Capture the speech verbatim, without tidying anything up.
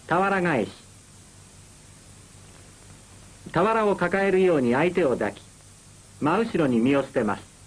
俵返し。俵を抱えるように相手を抱き、真後ろに身を捨てます。